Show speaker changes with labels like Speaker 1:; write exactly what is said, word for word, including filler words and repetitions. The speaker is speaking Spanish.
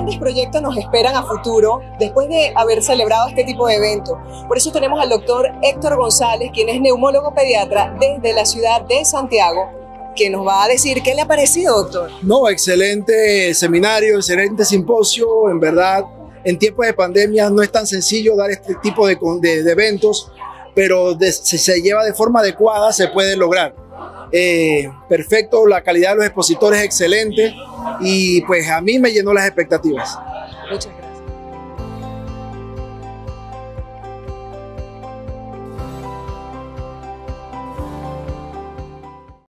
Speaker 1: grandes proyectos nos esperan a futuro después de haber celebrado este tipo de eventos. Por eso tenemos al doctor Héctor González, quien es neumólogo pediatra desde la ciudad de Santiago, que nos va a decir qué le ha parecido, doctor.
Speaker 2: No, excelente seminario, excelente simposio. En verdad, en tiempos de pandemia no es tan sencillo dar este tipo de, de, de eventos, pero de, si se lleva de forma adecuada se puede lograr. Eh, perfecto, la calidad de los expositores es excelente y pues a mí me llenó las expectativas.
Speaker 1: Muchas gracias.